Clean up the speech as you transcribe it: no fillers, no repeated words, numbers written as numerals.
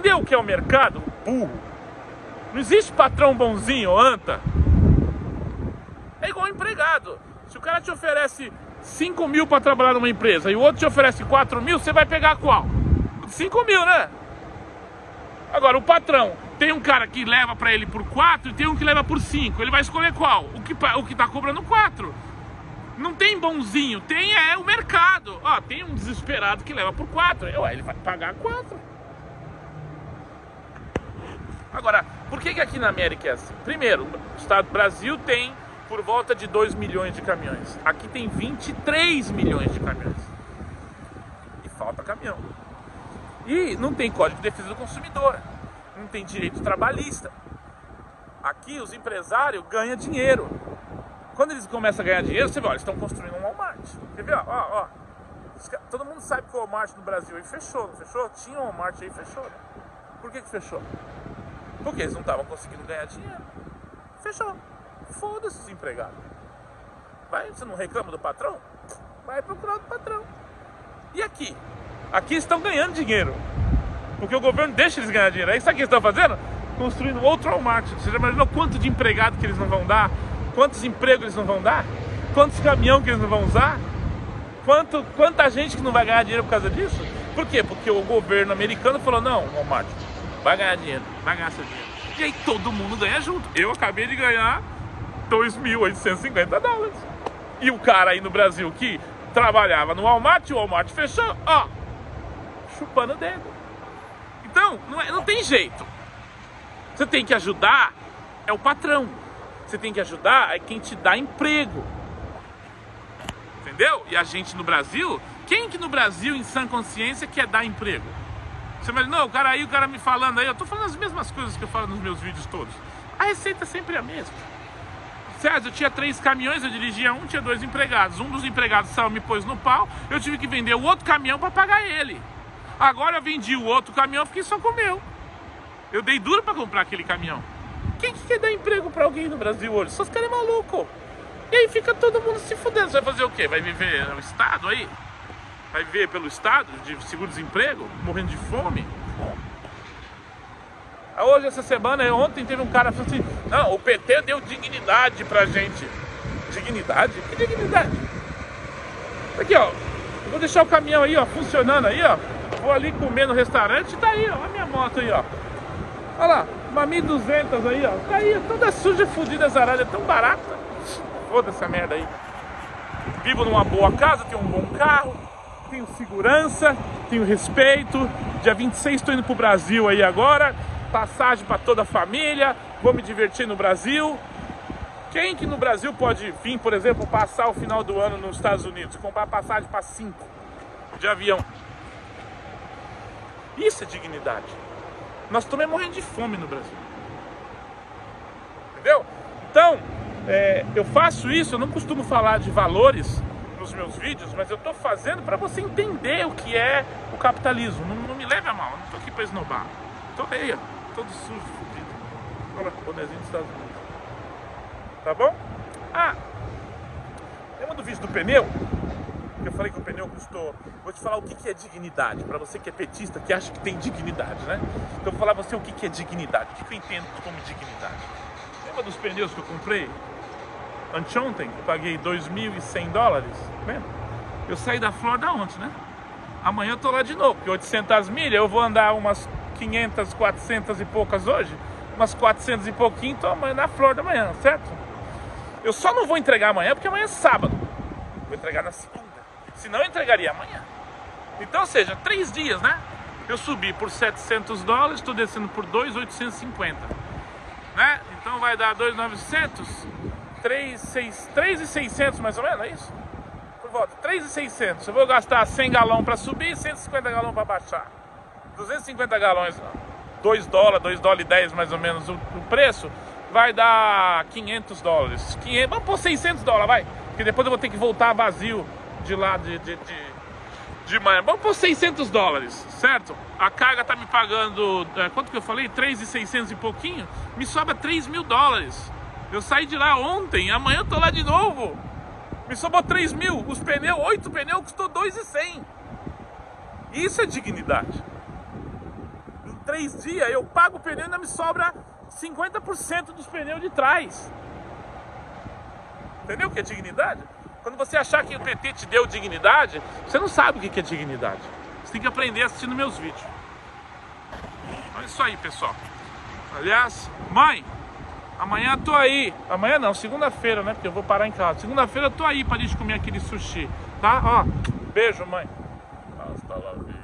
entendeu o que é o mercado? Burro. Não existe patrão bonzinho, anta. É igual empregado. Se o cara te oferece 5 mil para trabalhar numa empresa e o outro te oferece 4 mil, você vai pegar qual? 5 mil, né? Agora, o patrão, tem um cara que leva para ele por 4 e tem um que leva por 5. Ele vai escolher qual? O que tá cobrando 4. Não tem bonzinho, tem o mercado. Ó, tem um desesperado que leva por 4. Ele vai pagar 4. Agora, por que aqui na América é assim? Primeiro, o estado do Brasil tem por volta de 2 milhões de caminhões. Aqui tem 23 milhões de caminhões. E falta caminhão. E não tem Código de Defesa do Consumidor. Não tem direito trabalhista. Aqui os empresários ganham dinheiro. Quando eles começam a ganhar dinheiro, você vê, eles estão construindo um Walmart. Quer ver? Ó. Todo mundo sabe que o Walmart no Brasil aí fechou, não fechou? Tinha um Walmart aí, fechou. Por que fechou? Porque eles não estavam conseguindo ganhar dinheiro. Fechou. Foda-se os empregados. Você não reclama do patrão? Vai procurar do patrão. E aqui? Aqui estão ganhando dinheiro. Porque o governo deixa eles ganhar dinheiro. Aí sabe o que eles estão fazendo? Construindo outro Walmart. Você já imaginou quanto de empregado que eles não vão dar? Quantos empregos eles não vão dar? Quantos caminhões que eles não vão usar? Quanta gente que não vai ganhar dinheiro por causa disso? Por quê? Porque o governo americano falou, não, Walmart, vai ganhar dinheiro, vai ganhar seu dinheiro. E aí todo mundo ganha junto. Eu acabei de ganhar $2.850. E o cara aí no Brasil que trabalhava no Walmart, o Walmart fechou, ó, chupando o dedo. Então, não tem jeito. Você tem que ajudar, é o patrão. Você tem que ajudar quem te dá emprego. Entendeu? E a gente no Brasil, quem que no Brasil, em sã consciência, quer dar emprego? Você imagina, o cara me falando aí, eu tô falando as mesmas coisas que eu falo nos meus vídeos todos. A receita é sempre a mesma. César, eu tinha 3 caminhões, eu dirigia um, tinha 2 empregados. Um dos empregados saiu, me pôs no pau, eu tive que vender o outro caminhão para pagar ele. Agora eu vendi o outro caminhão, fiquei só com o meu. Eu dei duro para comprar aquele caminhão. Quem que quer dar emprego para alguém no Brasil hoje? Só os caras malucos. E aí fica todo mundo se fudendo. Você vai fazer o quê? Vai viver no Estado aí? Vai viver pelo Estado de seguro-desemprego? Morrendo de fome? Hoje, essa semana, ontem teve um cara que falou assim, não, o PT deu dignidade pra gente. Dignidade? Que dignidade? Aqui, ó. Eu vou deixar o caminhão aí, ó, funcionando aí, ó. Vou ali comer no restaurante e tá aí, ó. Olha a minha moto aí, ó. Olha lá, uma 1.200 aí, ó. Tá aí, toda suja, fodida, zaralha, tão barata. Foda essa merda aí. Vivo numa boa casa, tenho um bom carro, tenho segurança, tenho respeito. Dia 26 estou indo pro Brasil aí agora. Passagem para toda a família. Vou me divertir no Brasil. Quem que no Brasil pode vir, por exemplo, passar o final do ano nos Estados Unidos? Comprar passagem para 5 de avião. Isso é dignidade. Nós estamos morrendo de fome no Brasil. Entendeu? Então, eu faço isso, eu não costumo falar de valores nos meus vídeos, mas eu estou fazendo para você entender o que é o capitalismo. Não me leve a mal, eu não estou aqui para esnobar. Estou aí, ó, todo sujo, fodido. Olha o bonezinho dos Estados Unidos. Tá bom? Lembra do vídeo do pneu? Que eu falei que o pneu custou. Vou te falar o que é dignidade. Para você que é petista, que acha que tem dignidade, né? Então eu vou falar pra você o que é dignidade. O que eu entendo como dignidade. Lembra dos pneus que eu comprei anteontem? Eu paguei $2.100, né? Eu saí da Flórida ontem, né? Amanhã eu tô lá de novo, porque 800 milhas eu vou andar umas 500, 400 e poucas hoje. Umas 400 e pouquinho, tô amanhã na Flórida amanhã, certo? Eu só não vou entregar amanhã porque amanhã é sábado. Vou entregar na segunda. Senão eu entregaria amanhã. Então, ou seja, 3 dias, né? Eu subi por $700, estou descendo por 2.850, né? Então vai dar 2.900, 3.600 mais ou menos, é isso? Por volta, 3.600. Eu vou gastar 100 galões para subir e 150 galões para baixar. 250 galões, $2, $2,10 mais ou menos o preço, vai dar $500. Vamos pôr $600, vai. Porque depois eu vou ter que voltar vazio de lá de manhã. Vamos por $600, certo? A carga tá me pagando, quanto que eu falei? 3.600 e pouquinho. Me sobra $3.000. Eu saí de lá ontem, amanhã eu tô lá de novo. Me sobrou 3.000. Os pneus, 8 pneus custou 2.100. Isso é dignidade. 3 dias, eu pago o pneu e ainda me sobra 50% dos pneus de trás. Entendeu o que é dignidade? Quando você achar que o PT te deu dignidade, você não sabe o que é dignidade. Você tem que aprender assistindo meus vídeos. É isso aí, pessoal. Aliás, mãe, amanhã eu tô aí. Amanhã não, segunda-feira, né? Porque eu vou parar em casa. Segunda-feira eu tô aí pra gente comer aquele sushi, tá? Ó, beijo, mãe. Hasta la vida.